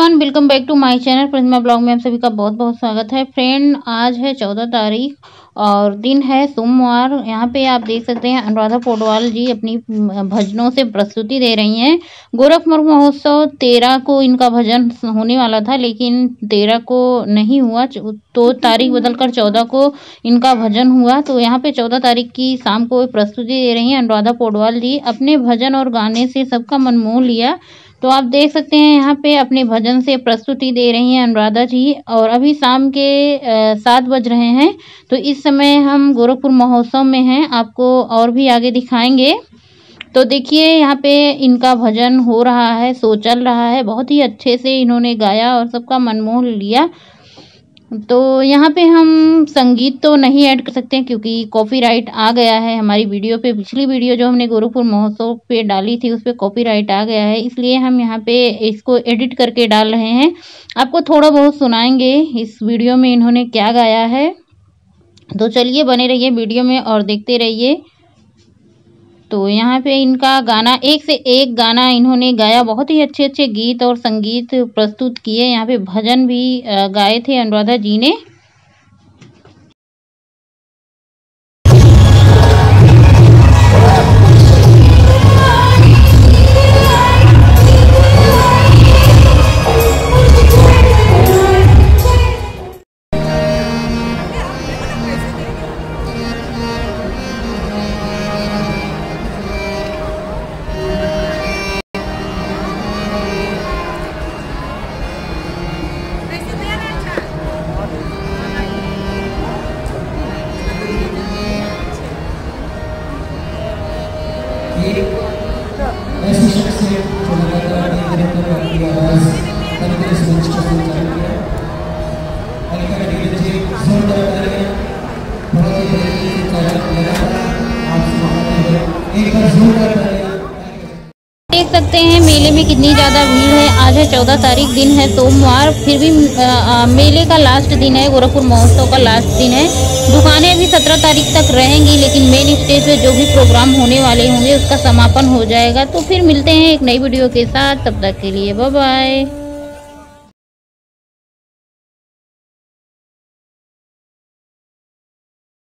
Everyone, welcome back to my channel Pratima blog में आप सभी का बहुत बहुत स्वागत है। फ्रेंड, आज है 14 तारीख और दिन है सोमवार। यहाँ पे आप देख सकते हैं अनुराधा पौडवाल जी अपनी भजनों से प्रस्तुति दे रही हैं। गोरखपुर महोत्सव 13 को इनका भजन होने वाला था, लेकिन 13 को नहीं हुआ, तो तारीख बदलकर 14 को इनका भजन हुआ। तो यहाँ पे 14 तारीख की शाम को प्रस्तुति दे रही हैं अनुराधा पौडवाल जी। अपने भजन और गाने से सबका मन मोह लिया। तो आप देख सकते हैं यहाँ पे अपने भजन से प्रस्तुति दे रही हैं अनुराधा जी। और अभी शाम के 7 बज रहे हैं। तो इस समय हम गोरखपुर महोत्सव में हैं, आपको और भी आगे दिखाएंगे। तो देखिए यहाँ पे इनका भजन हो रहा है, शो चल रहा है। बहुत ही अच्छे से इन्होंने गाया और सबका मन मोह लिया। तो यहाँ पे हम संगीत तो नहीं ऐड कर सकते हैं क्योंकि कॉपीराइट आ गया है हमारी वीडियो पे। पिछली वीडियो जो हमने गोरखपुर महोत्सव पे डाली थी उस पे कॉपीराइट आ गया है, इसलिए हम यहाँ पे इसको एडिट करके डाल रहे हैं। आपको थोड़ा बहुत सुनाएंगे इस वीडियो में इन्होंने क्या गाया है। तो चलिए बने रहिए वीडियो में और देखते रहिए। तो यहाँ पे इनका गाना, एक से एक गाना इन्होंने गाया। बहुत ही अच्छे अच्छे गीत और संगीत प्रस्तुत किए। यहाँ पे भजन भी गाए थे अनुराधा जी ने। ऐसे शख्स है जो लगातार अपनी आवाज़ तरीके से मंच को संचालित किया। हल्का डीजे जोरदार तालियां, बहुत ही बेहतरीन गायक लगातार आप सुनाते हैं। एक बार जोरदार तालियां। देख सकते हैं मेले में कितनी ज़्यादा भीड़ है। आज है 14 तारीख, दिन है सोमवार। फिर भी मेले का लास्ट दिन है, गोरखपुर महोत्सव का लास्ट दिन है। दुकानें भी 17 तारीख तक रहेंगी, लेकिन मेन स्टेज पे जो भी प्रोग्राम होने वाले होंगे उसका समापन हो जाएगा। तो फिर मिलते हैं एक नई वीडियो के साथ, तब तक के लिए बाय बाय।